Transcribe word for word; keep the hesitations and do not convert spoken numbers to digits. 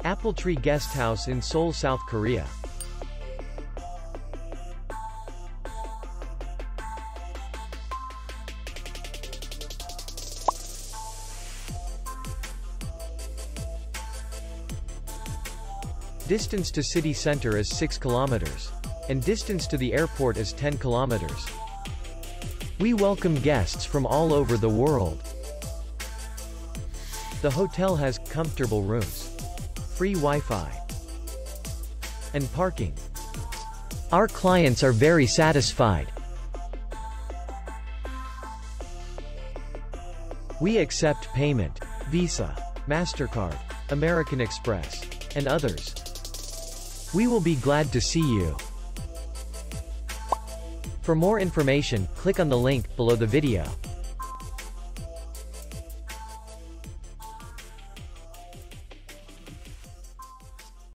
Appletree Guesthouse in Seoul, South Korea. Distance to city center is six kilometers. And distance to the airport is ten kilometers. We welcome guests from all over the world. The hotel has comfortable rooms, free Wi-Fi, and parking. Our clients are very satisfied. We accept payment, Visa, MasterCard, American Express, and others. We will be glad to see you. For more information, click on the link below the video.